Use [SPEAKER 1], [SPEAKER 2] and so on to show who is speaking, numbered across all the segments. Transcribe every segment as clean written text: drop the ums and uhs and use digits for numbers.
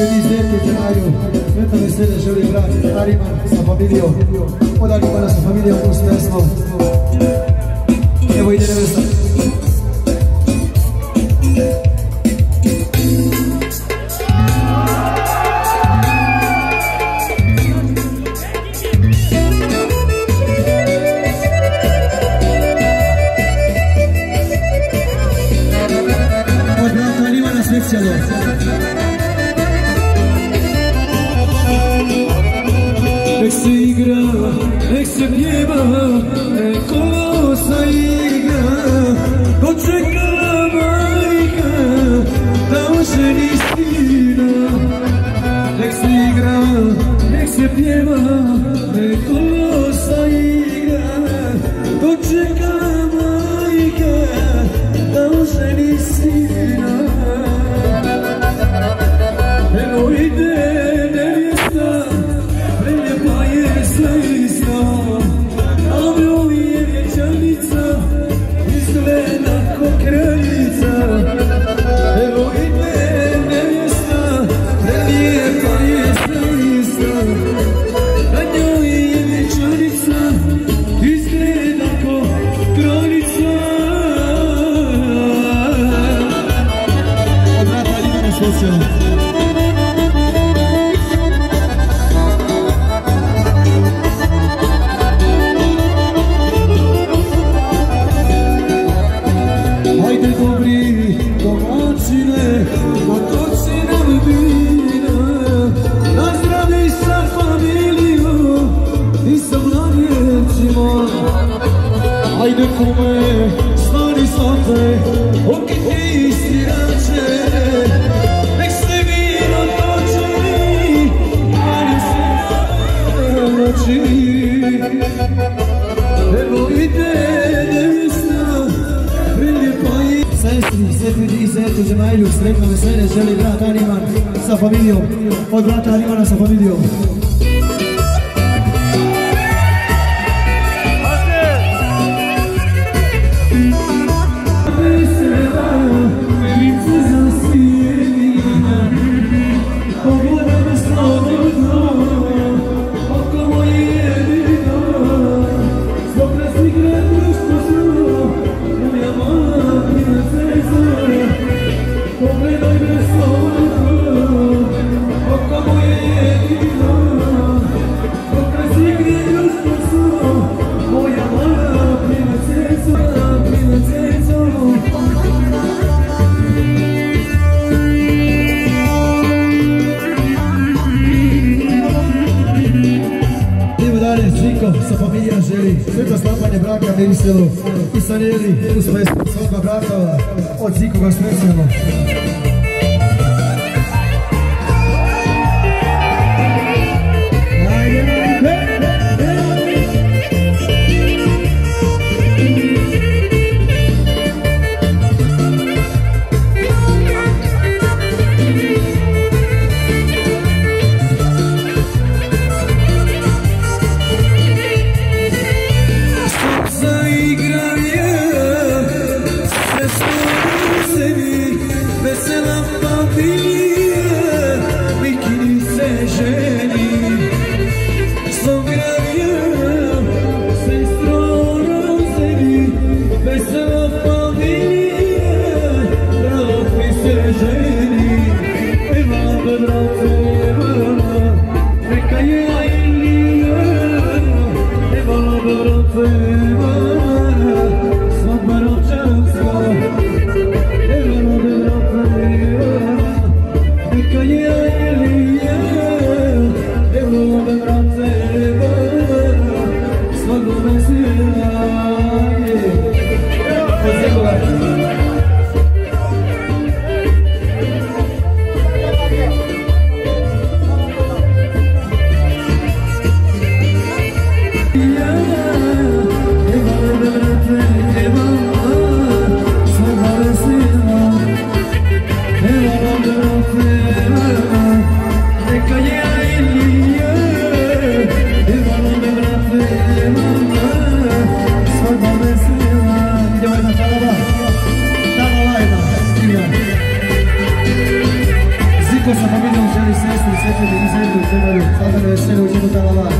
[SPEAKER 1] Feliz dente de maio, sretna veselje želi brat Ariman sa familijom. Od Arimana sa familijom uz pesmom. Evo ide nevesta.
[SPEAKER 2] Nek se igra, nek se pjeva, nek kosa igra, dočekala majka da oženi sina. Nek se igra, nek se pjeva, nek kosa igra, dočekala majka da oženi sina. Evo ide nevjesta, preljepa je zaista, a broj je vječanica, izgleda ko kraljica. Evo ide nevjesta, preljepa je zaista, a njoj je vječanica, izgleda ko kraljica. Od vrata Ivana Švećana. Ajde kume, stani sate, okiti istirače, nek se vino toči, ali se noći. Evo ide nevjesta, preljepa je. Sestri, sestri i sestri Zemajlju, sretno veselje želi brat Ariman sa familijom, od brata Arimana sa familijom. Sa familija želi sretno sklapanje braka Miriselu i Sanjeli uz pesmu svadba bratova od Ziko ga srećemo. Vesela
[SPEAKER 1] Tatăl vesel, Eugenul Talavar.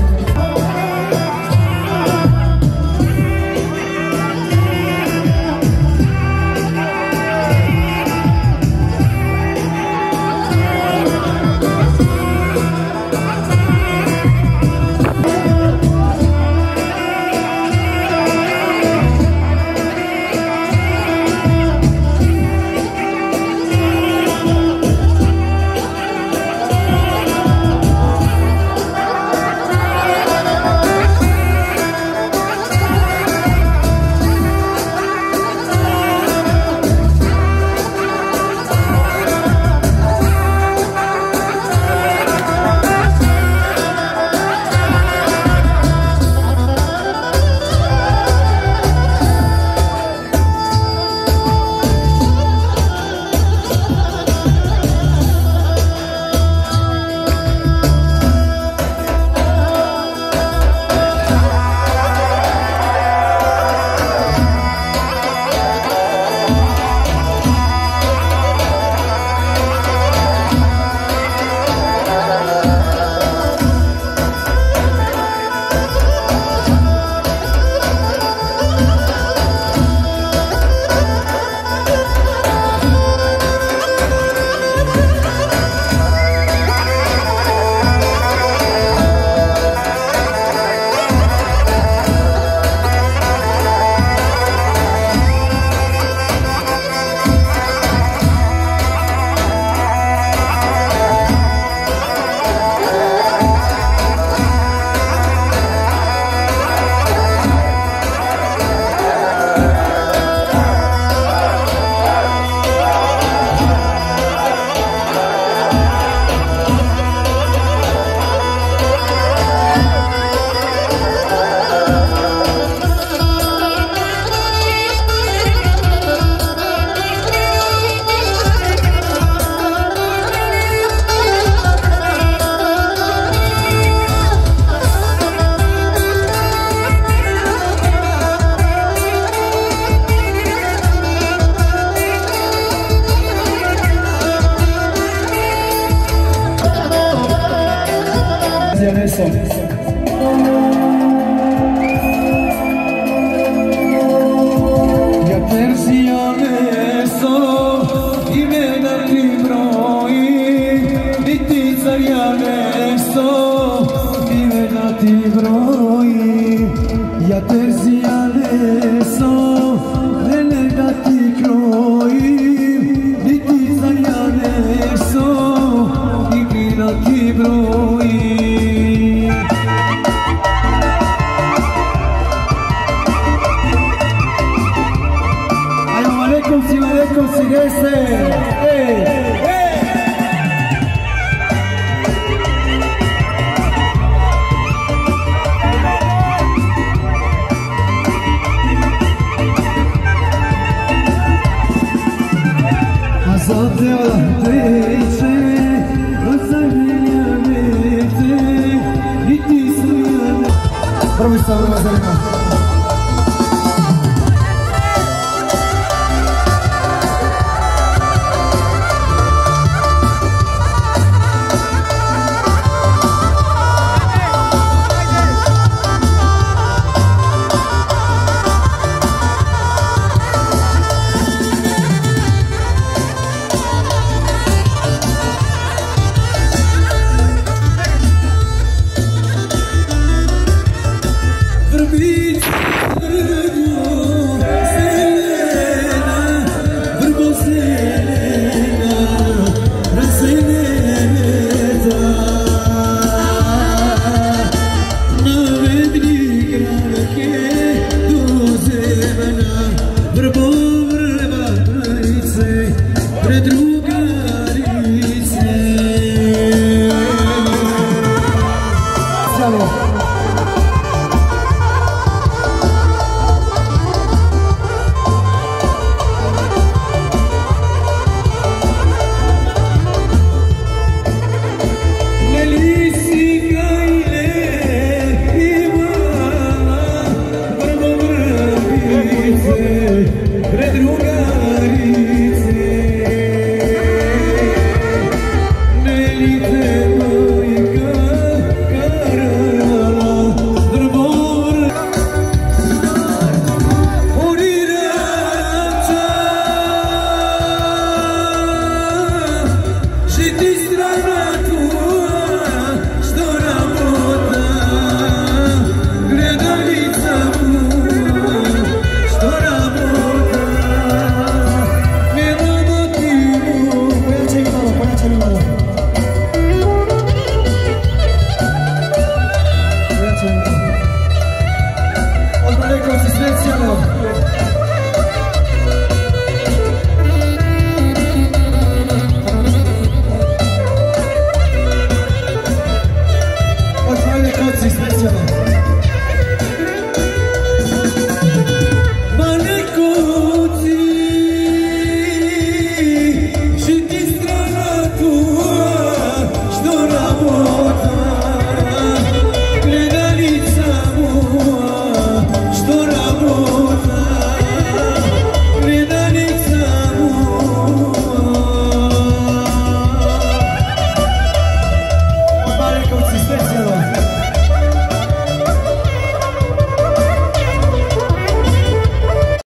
[SPEAKER 2] Promis să urmă, Zelena.